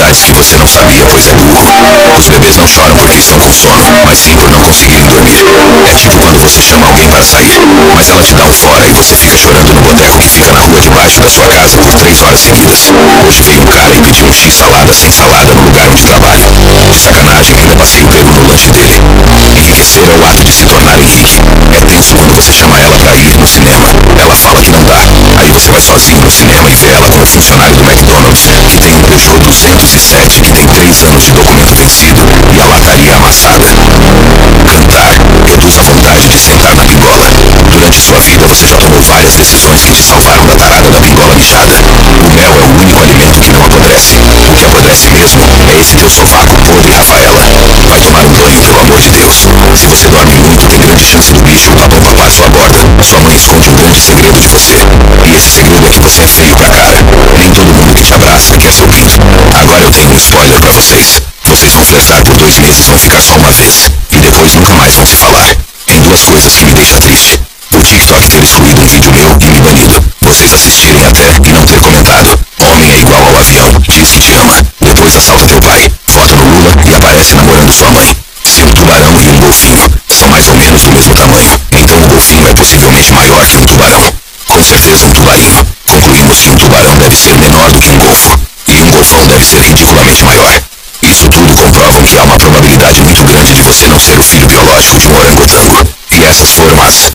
verdades que você não sabia, pois é burro. Os bebês não choram porque estão com sono, mas sim por não conseguirem dormir. É tipo quando você chama alguém para sair, mas ela te dá um fora e você fica chorando no boteco que fica na rua debaixo da sua casa por 3 horas seguidas. Hoje veio um cara e pediu um X salada sem salada no lugar onde trabalho. De sacanagem, ainda passei o peru no lanche dele. Enriquecer é o ato de se tornar Henrique. É tenso quando você chama ela para ir no cinema. Ela fala que não dá. Aí você vai sozinho no cinema e vê ela com o funcionário do McDonald's, que tem um Peugeot 207, que tem 3 anos de documento vencido e a lataria amassada. Cantar reduz a vontade de sentar na pingola. Durante sua vida você já tomou várias decisões que te salvaram da tarada da pingola mijada. O mel é o único alimento que não apodrece. O que apodrece mesmo é esse teu sovaco podre, Rafaela. Vai tomar um banho, pelo amor de Deus. Se você dorme muito, tem grande chance do bicho ou babão papar sua borda. Sua mãe esconde um grande segredo de você. E esse segredo é que você é feio pra cara. Nem todo mundo que te abraça quer seu pinto. Agora eu tenho um spoiler pra vocês. Vocês vão flertar por 2 meses, vão ficar só uma vez. E depois nunca mais vão se falar. Tem 2 coisas que me deixam triste. O TikTok ter excluído um vídeo meu e me banido. Vocês assistirem até e não ter comentado. Homem é igual ao avião, diz que te ama. Depois assalta teu pai, vota no Lula e aparece namorando sua mãe. Se um tubarão e um golfinho são mais ou menos do mesmo tamanho, então o golfinho é possivelmente maior que um tubarão. Com certeza um tubarinho. Concluímos que um tubarão deve ser menor do que um golfo. E um golfão deve ser ridiculamente maior. Isso tudo comprovam que há uma probabilidade muito grande de você não ser o filho biológico de um orangotango. E essas foram as